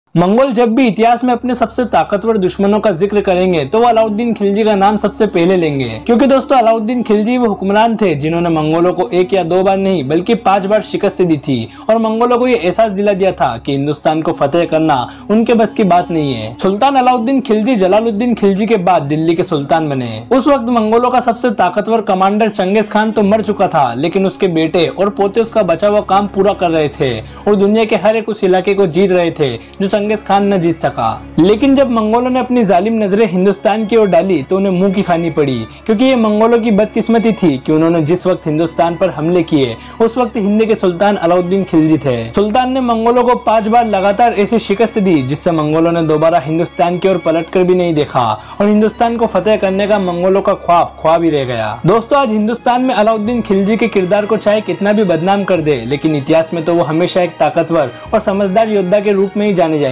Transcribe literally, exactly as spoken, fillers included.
Mongol जब भी इतिहास में अपने सबसे ताकतवर दुश्मनों का जिक्र करेंगे तो वो अलाउद्दीन खिलजी का नाम सबसे पहले लेंगे, क्योंकि दोस्तों अलाउद्दीन खिलजी वो हुक्मरान थे जिन्होंने मंगोलों को एक या दो बार नहीं बल्कि पांच बार शिकस्त दी थी और मंगोलों को ये एहसास दिला दिया था कि हिंदुस्तान को फतेह करना उनके बस की बात नहीं है। सुल्तान अलाउद्दीन खिलजी जलालुद्दीन खिलजी के बाद दिल्ली के सुल्तान बने। उस वक्त मंगोलों का सबसे ताकतवर कमांडर चंगेज खान तो मर चुका था, लेकिन उसके बेटे और पोते उसका बचा हुआ काम पूरा कर रहे थे और दुनिया के हर एक उस इलाके को जीत रहे थे जो चंगेज खान न जीत सका। लेकिन जब मंगोलों ने अपनी जालिम नजरें हिंदुस्तान की ओर डाली तो उन्हें मुंह की खानी पड़ी, क्योंकि ये मंगोलों की बदकिस्मती थी कि उन्होंने जिस वक्त हिंदुस्तान पर हमले किए उस वक्त हिंद के सुल्तान अलाउद्दीन खिलजी थे। सुल्तान ने मंगोलों को पांच बार लगातार ऐसी शिकस्त दी जिससे मंगोलों ने दोबारा हिंदुस्तान की ओर पलटकर भी नहीं देखा और हिंदुस्तान को फतेह करने का मंगोलों का ख्वाब ख्वाब ही रह गया। दोस्तों आज हिंदुस्तान में अलाउद्दीन खिलजी के किरदार को चाहे कितना भी बदनाम कर दे, लेकिन इतिहास में तो वो हमेशा एक ताकतवर और समझदार योद्धा के रूप में ही जाने जाएंगे।